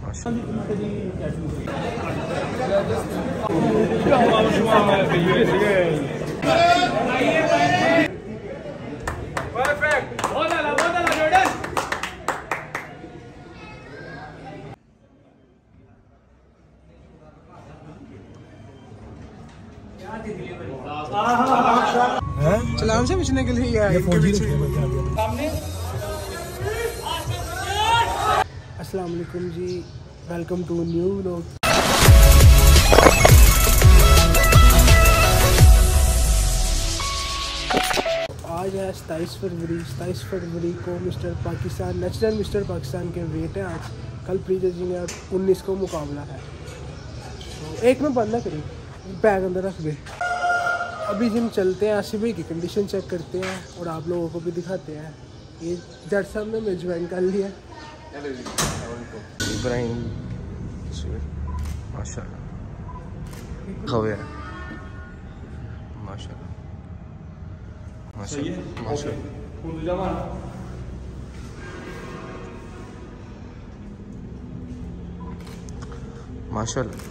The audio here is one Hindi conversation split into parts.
चलान से बचने के लिए अस्सलाम वालेकुम जी, वेलकम टू न्यू व्लॉग। आज है 27 फरवरी को mister Pakistan national mister Pakistan के वेट है आज। कल प्री जजिंग है, 19 को मुकाबला है। तो एक में बंद ना करें, बैग अंदर रख दे। अभी जिम चलते हैं, आसिफ भाई की कंडीशन चेक करते हैं और आप लोगों को भी दिखाते हैं। ये जज साहब ने मैं ज्वाइन कर लिया। इब्राहिम माशाल्लाह खवे माशाल्लाह माशाल्लाह।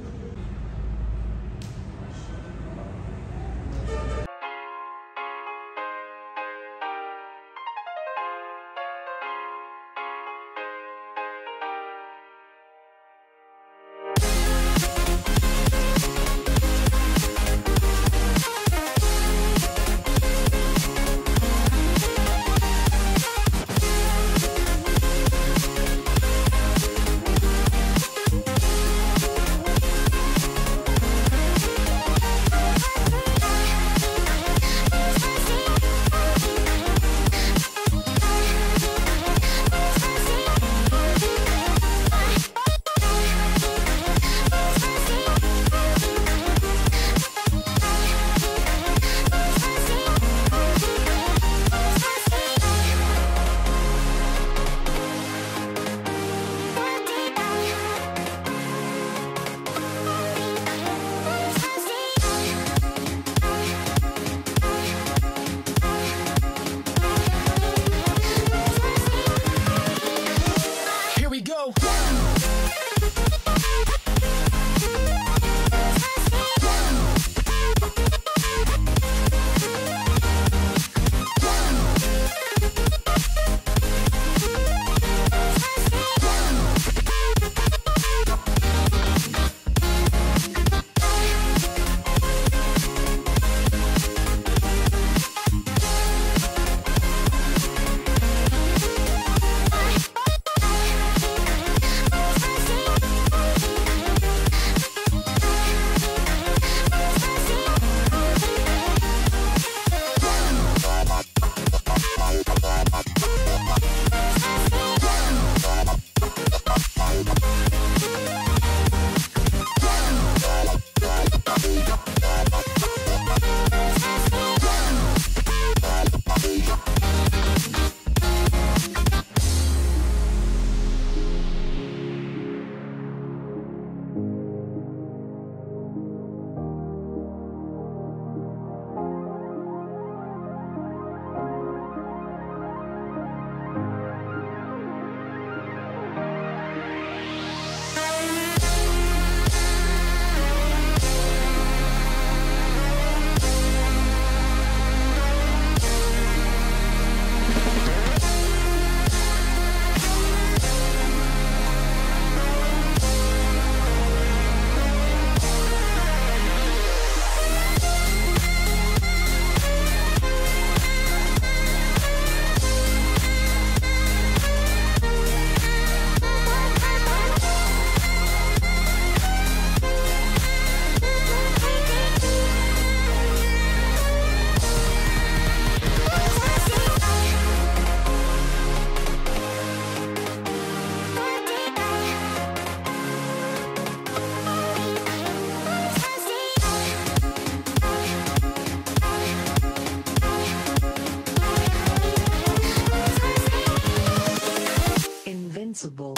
invincible.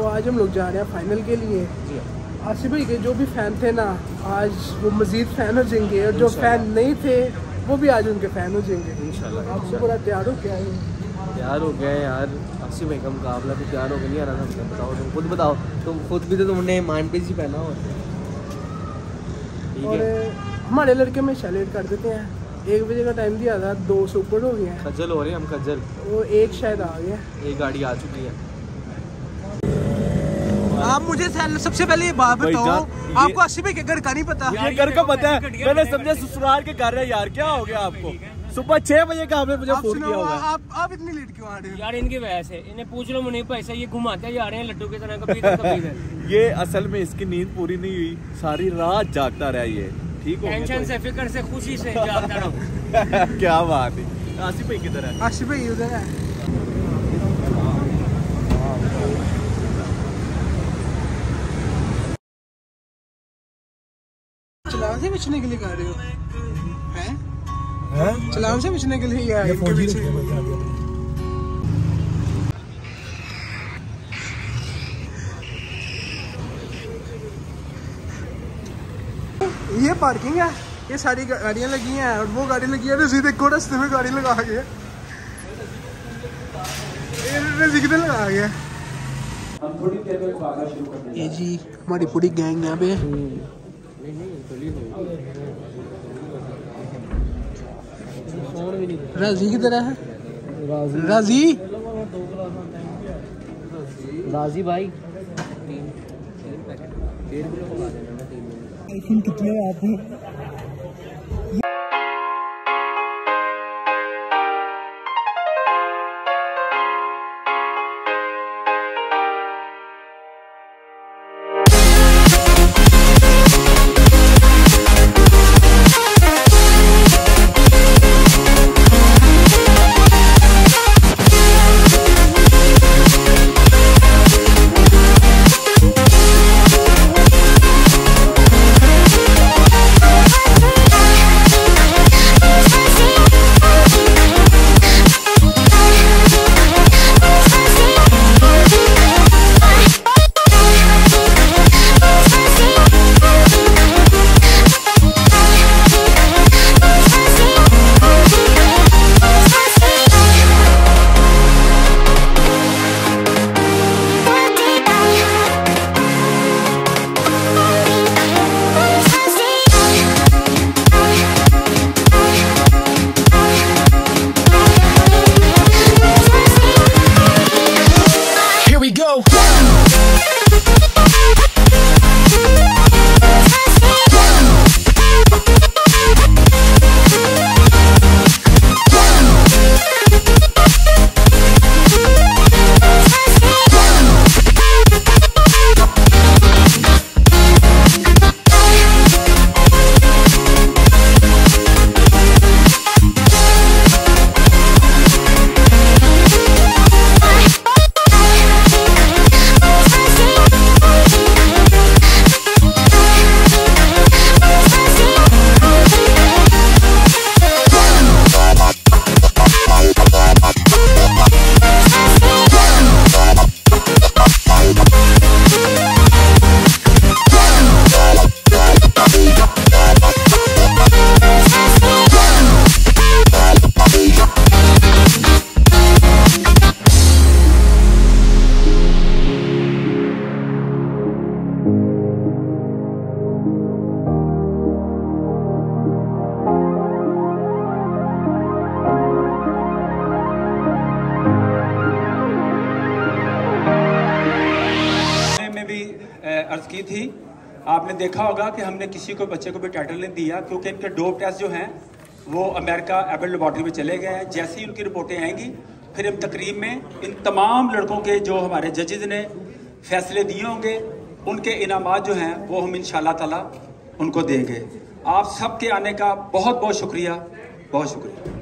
आज हम लोग जा रहे हैं फाइनल के लिए। आसिफ भाई के जो भी फ़ैन थे ना आज वो मज़ीद फ़ैन हो जाएंगे, और जो फ़ैन नहीं थे वो भी आज उनके फ़ैन हो जाएंगे इंशाल्लाह। आपसे पूरा तैयार हो क्या है? तैयार हो गए यार। आसिफ भाई का मुकाबला तो तैयार हो गया नहीं आ रहा था। बताओ तुम खुद बताओ, तुम खुद भी तो तुमने मान पे ही पहना हो। और हमारे लड़के में सेलेक्ट कर देते हैं। 1 बजे का टाइम दिया था, 2 से ऊपर हो गए हैं। खज्जल हो रहे हैं हम, खज्जल। वो एक शायद आ गया, एक गाड़ी आ चुकी है। आप मुझे सबसे पहले ये बात बताओ, आपको आसिफ भाई के घर का नहीं पता? ये घर का पता है, मैंने समझा ससुराल के घर है यार। क्या हो गया आपको? सुबह 6 बजे का आपने मुझे फोन किया होगा। आप इतनी लेट क्यों आ रहे हो? यार इनकी वजह से, इन्हें पूछ लो मुझे पैसा, ये घुमाते जा रहे हैं लड्डू की तरह कभी कभी। ये असल में इसकी नींद पूरी नहीं हुई, सारी रात जागता रहा ये। ठीक हो टेंशन से, फिक्र से, खुशी से जागता रहा। क्या बात है। आसिफ भाई किधर है? आसिफ भाई उधर है। चलान से बचने के लिए गा रहे हो? हैं? चलान से बचने के लिए आए इनके पीछे। ये पार्किंग है, ये सारी गाड़ियां लगी हैं और वो गाड़ी लगी है रसीद एक रास्ते में गाड़ी लगा गया, रसीद लगा गया। हम थोड़ी देर में भागना शुरू कर देंगे। ये जी हमारी पूरी गैंग यहाँ पे। राजी की तरह है। राजी भाई कितने आपने? अर्ज की थी। आपने देखा होगा कि हमने किसी को बच्चे को भी टाइटल नहीं दिया क्योंकि इनके डोप टेस्ट जो हैं वो अमेरिका एबल लेबॉर्ट्री में चले गए हैं। जैसे ही उनकी रिपोर्टें आएंगी फिर हम तकरीब में इन तमाम लड़कों के जो हमारे जजेज ने फैसले दिए होंगे उनके इनामात जो हैं वो हम इंशाल्लाह ताला उनको देंगे। आप सबके आने का बहुत बहुत शुक्रिया, बहुत शुक्रिया।